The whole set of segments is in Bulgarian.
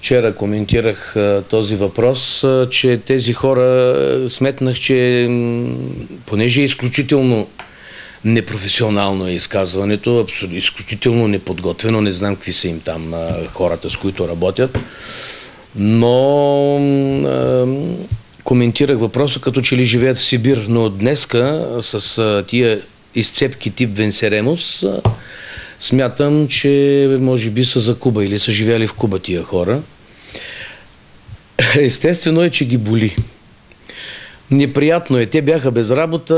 вчера коментирах този въпрос, че тези хора сметнах, че понеже е изключително непрофесионално е изказването, изключително неподготвено, не знам какви са им там хората, с които работят, но коментирах въпроса, като че ли живеят в Сибир, но днеска с тия изцепки тип Венсеремос смятам, че може би са за Куба или са живяли в Куба тия хора. Естествено е, че ги боли. Неприятно е. Те бяха без работа,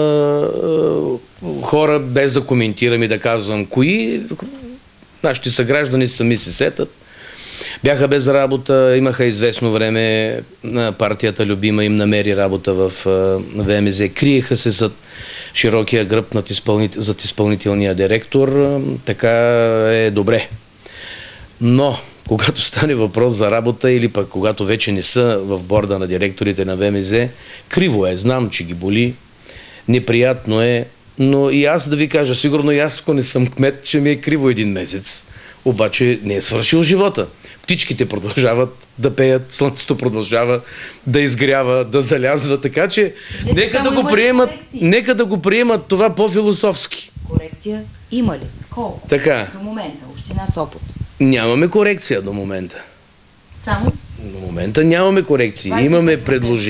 хора, без да коментирам и да казвам кои, нашите съграждани сами се сетат. Бяха без работа, имаха известно време, партията любима им намери работа в ВМЗ, криеха се зад широкия гръб зад изпълнителния директор, така е добре. Но, когато стане въпрос за работа или пък когато вече не са в борда на директорите на ВМЗ, криво е, знам, че ги боли, неприятно е, но и аз да ви кажа, сигурно и аз, ако не съм кмет, ще ми е криво един месец. Обаче не е свършил живота. Птичките продължават да слънцето продължава да изгрява, да залязва, така че нека да го приемат това по-философски. Корекция има ли? Колко? Така. До момента, община Сопот. Нямаме корекция до момента. Само? До момента нямаме корекции. Имаме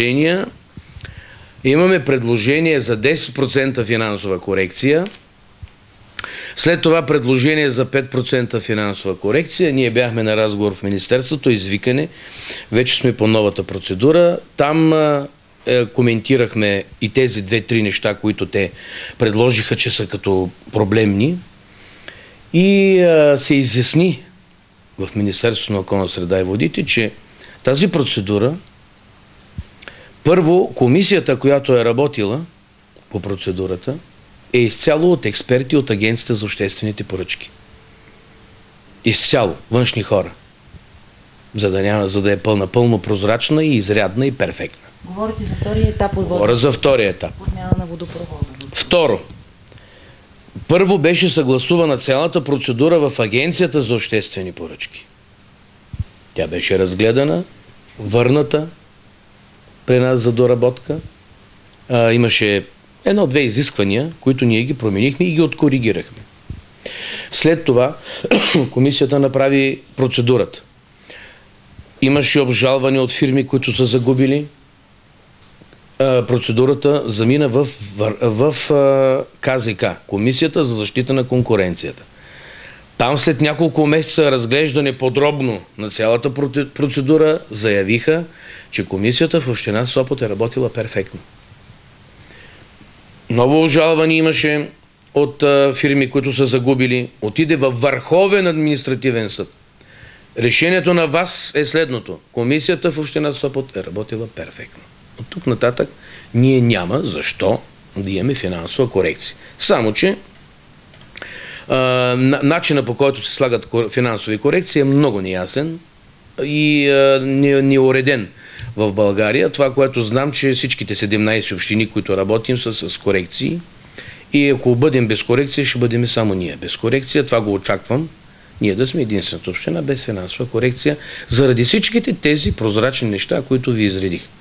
предложение за 10% финансова корекция. След това предложение за 5% финансова корекция. Ние бяхме на разговор в Министерството, извикане. Вече сме по новата процедура. Там коментирахме и тези 2-3 неща, които те предложиха, че са като проблемни. И се изясни в Министерството на околната среда и водите, че тази процедура, първо, комисията, която е работила по процедурата, е изцяло от експерти от Агенцията за обществените поръчки. Изцяло, външни хора. За да е напълно прозрачна и изрядна и перфектна. Говорите за втория етап от Говоря за втория етап. Подмяна на водопровода. Второ, първо беше съгласувана цялата процедура в Агенцията за обществени поръчки. Тя беше разгледана, върната при нас за доработка. Имаше едно-две изисквания, които ние ги променихме и ги откоригирахме. След това комисията направи процедурата. Имаше обжалване от фирми, които са загубили. Процедурата замина в КЗК, Комисията за защита на конкуренцията. Там след няколко месеца разглеждане подробно на цялата процедура заявиха, че комисията в община Сопот е работила перфектно. Ново обжалване имаше от фирми, които са загубили. Отиде във Върховен административен съд. Решението на ВАС е следното. Комисията в община Сопот е работила перфектно. От тук нататък ние няма защо да имаме финансова корекция. Само, че начинът, по който се слагат финансови корекции, е много неясен и неуреден в България. Това, което знам, че всичките 17 общини, които работим, са с корекции. И ако бъдем без корекция, ще бъдем само ние без корекция. Това го очаквам. Ние да сме единствената община без финансова корекция, заради всичките тези прозрачни неща, които ви изредих.